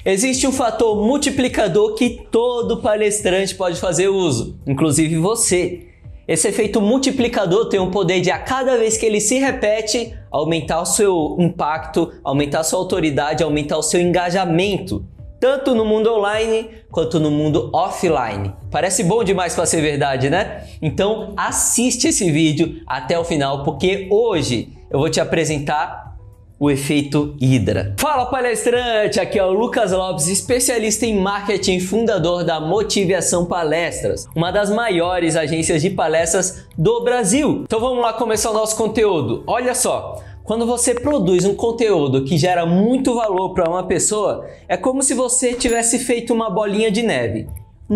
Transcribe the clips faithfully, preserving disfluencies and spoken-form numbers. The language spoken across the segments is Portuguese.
Existe um fator multiplicador que todo palestrante pode fazer uso, inclusive você. Esse efeito multiplicador tem o poder de, a cada vez que ele se repete, aumentar o seu impacto, aumentar a sua autoridade, aumentar o seu engajamento, tanto no mundo online quanto no mundo offline. Parece bom demais para ser verdade, né? Então assiste esse vídeo até o final, porque hoje eu vou te apresentar o efeito Hydra. Fala, palestrante! Aqui é o Lucas Lopes, especialista em marketing e fundador da Motivação Palestras, uma das maiores agências de palestras do Brasil. Então vamos lá começar o nosso conteúdo. Olha só, quando você produz um conteúdo que gera muito valor para uma pessoa, é como se você tivesse feito uma bolinha de neve.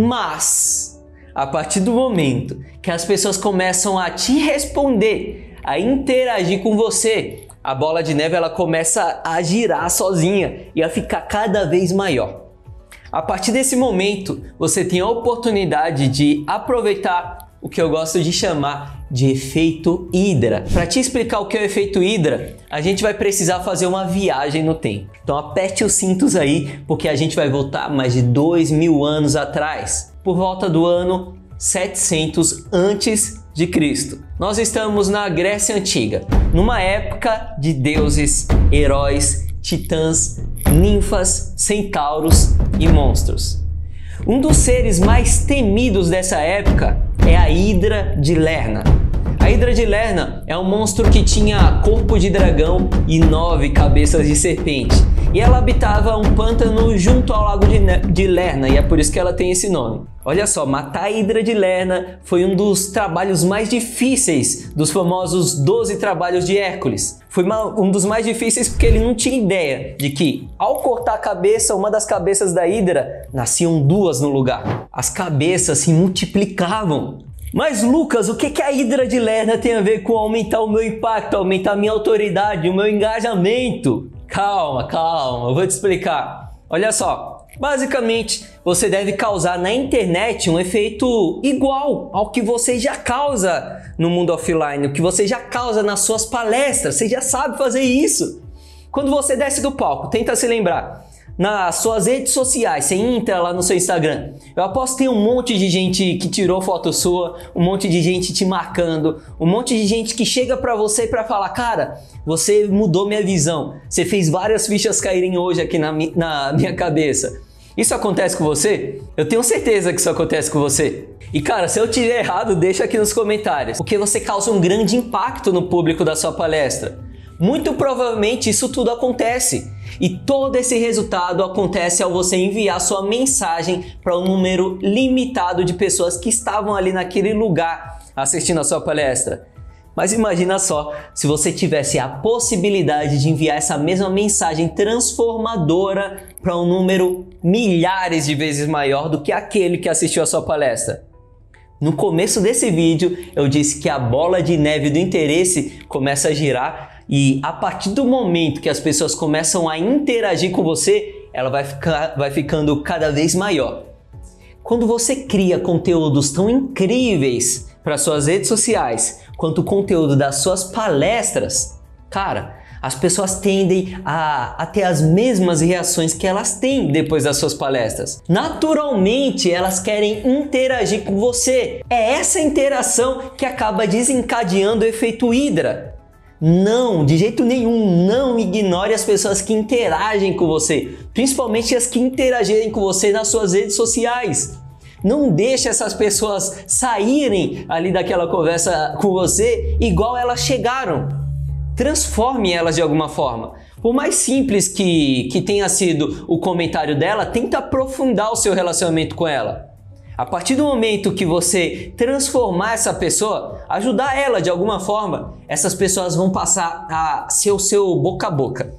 Mas, a partir do momento que as pessoas começam a te responder, a interagir com você, a bola de neve ela começa a girar sozinha e a ficar cada vez maior. A partir desse momento, você tem a oportunidade de aproveitar o que eu gosto de chamar de efeito Hydra. Para te explicar o que é o efeito Hydra, a gente vai precisar fazer uma viagem no tempo. Então aperte os cintos aí, porque a gente vai voltar mais de dois mil anos atrás, por volta do ano setecentos antes de Cristo. Nós estamos na Grécia Antiga, numa época de deuses, heróis, titãs, ninfas, centauros e monstros. Um dos seres mais temidos dessa época é a Hidra de Lerna. A Hidra de Lerna é um monstro que tinha corpo de dragão e nove cabeças de serpente. E ela habitava um pântano junto ao lago de Lerna, e é por isso que ela tem esse nome. Olha só, matar a Hidra de Lerna foi um dos trabalhos mais difíceis dos famosos doze trabalhos de Hércules. Foi um dos mais difíceis porque ele não tinha ideia de que, ao cortar a cabeça, uma das cabeças da Hidra, nasciam duas no lugar. As cabeças se multiplicavam. Mas Lucas, o que a Hidra de Lerna tem a ver com aumentar o meu impacto, aumentar a minha autoridade, o meu engajamento? Calma, calma, eu vou te explicar. Olha só, basicamente você deve causar na internet um efeito igual ao que você já causa no mundo offline, o que você já causa nas suas palestras, você já sabe fazer isso. Quando você desce do palco, tenta se lembrar. Nas suas redes sociais, você entra lá no seu Instagram, eu aposto que tem um monte de gente que tirou foto sua, um monte de gente te marcando, um monte de gente que chega pra você pra falar, cara, você mudou minha visão, você fez várias fichas caírem hoje aqui na, na minha cabeça. Isso acontece com você? Eu tenho certeza que isso acontece com você. E cara, se eu tiver errado, deixa aqui nos comentários, porque você causa um grande impacto no público da sua palestra. Muito provavelmente isso tudo acontece. E todo esse resultado acontece ao você enviar sua mensagem para um número limitado de pessoas que estavam ali naquele lugar assistindo a sua palestra. Mas imagina só, se você tivesse a possibilidade de enviar essa mesma mensagem transformadora para um número milhares de vezes maior do que aquele que assistiu a sua palestra. No começo desse vídeo eu disse que a bola de neve do interesse começa a girar e a partir do momento que as pessoas começam a interagir com você, ela vai, ficar, vai ficando cada vez maior. Quando você cria conteúdos tão incríveis para suas redes sociais quanto o conteúdo das suas palestras, cara, as pessoas tendem a, a ter as mesmas reações que elas têm depois das suas palestras. Naturalmente, elas querem interagir com você. É essa interação que acaba desencadeando o efeito Hydra. Não, de jeito nenhum, não ignore as pessoas que interagem com você, principalmente as que interagirem com você nas suas redes sociais. Não deixe essas pessoas saírem ali daquela conversa com você igual elas chegaram. Transforme elas de alguma forma. Por mais simples que, que tenha sido o comentário dela, tenta aprofundar o seu relacionamento com ela. A partir do momento que você transformar essa pessoa, ajudar ela de alguma forma, essas pessoas vão passar a ser o seu boca a boca.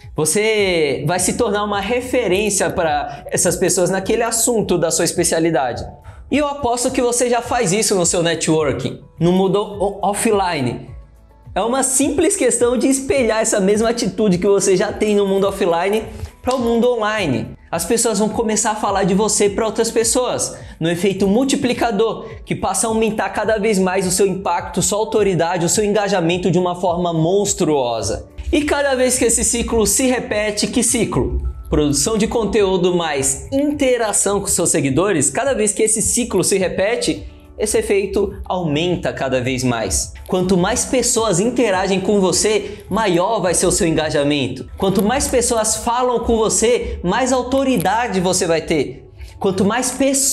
Você vai se tornar uma referência para essas pessoas naquele assunto da sua especialidade. E eu aposto que você já faz isso no seu networking, no mundo offline. É uma simples questão de espelhar essa mesma atitude que você já tem no mundo offline para o mundo online. As pessoas vão começar a falar de você para outras pessoas, no efeito multiplicador, que passa a aumentar cada vez mais o seu impacto, sua autoridade, o seu engajamento de uma forma monstruosa. E cada vez que esse ciclo se repete, que ciclo? produção de conteúdo mais interação com seus seguidores, cada vez que esse ciclo se repete, esse efeito aumenta cada vez mais. Quanto mais pessoas interagem com você, maior vai ser o seu engajamento. Quanto mais pessoas falam com você, mais autoridade você vai ter. Quanto mais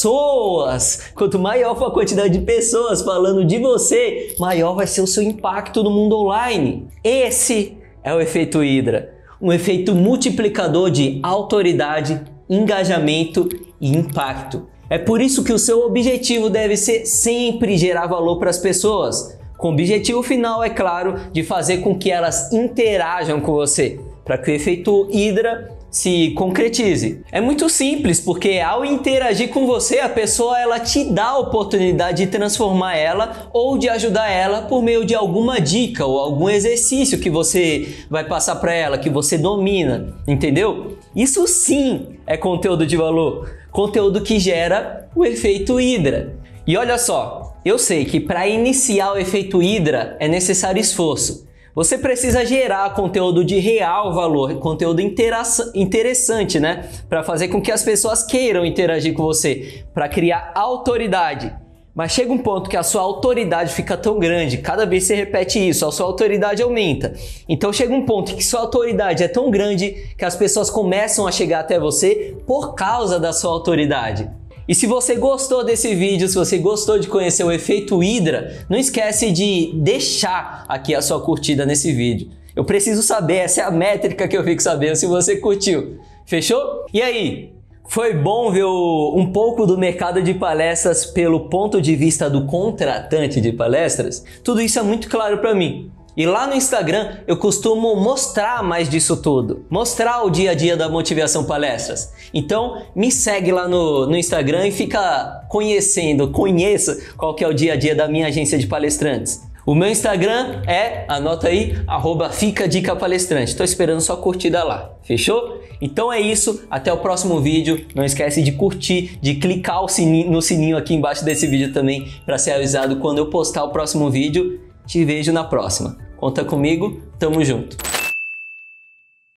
pessoas, quanto maior for a quantidade de pessoas falando de você, maior vai ser o seu impacto no mundo online. Esse é o efeito Hydra, um efeito multiplicador de autoridade, engajamento e impacto. É por isso que o seu objetivo deve ser sempre gerar valor para as pessoas, com o objetivo final, é claro, de fazer com que elas interajam com você, para que o efeito Hydra se concretize. É muito simples, porque ao interagir com você, a pessoa ela te dá a oportunidade de transformar ela ou de ajudar ela por meio de alguma dica ou algum exercício que você vai passar para ela, que você domina, entendeu? Isso sim é conteúdo de valor, conteúdo que gera o efeito Hydra. E olha só, eu sei que para iniciar o efeito Hydra é necessário esforço. Você precisa gerar conteúdo de real valor, conteúdo interessante, né? Para fazer com que as pessoas queiram interagir com você, para criar autoridade. Mas chega um ponto que a sua autoridade fica tão grande, cada vez que você repete isso, a sua autoridade aumenta. Então chega um ponto que sua autoridade é tão grande que as pessoas começam a chegar até você por causa da sua autoridade. E se você gostou desse vídeo, se você gostou de conhecer o efeito Hydra, não esquece de deixar aqui a sua curtida nesse vídeo. Eu preciso saber, essa é a métrica que eu fico sabendo se você curtiu. Fechou? E aí? Foi bom ver o, um pouco do mercado de palestras pelo ponto de vista do contratante de palestras? Tudo isso é muito claro para mim. E lá no Instagram eu costumo mostrar mais disso tudo, mostrar o dia a dia da Motivação Palestras. Então me segue lá no, no Instagram e fica conhecendo, conheça qual que é o dia a dia da minha agência de palestrantes. O meu Instagram é, anota aí, arroba Fica Dica Palestrante. Estou esperando sua curtida lá, fechou? Então é isso, até o próximo vídeo. Não esquece de curtir, de clicar o sininho, no sininho aqui embaixo desse vídeo também para ser avisado quando eu postar o próximo vídeo. Te vejo na próxima. Conta comigo, tamo junto!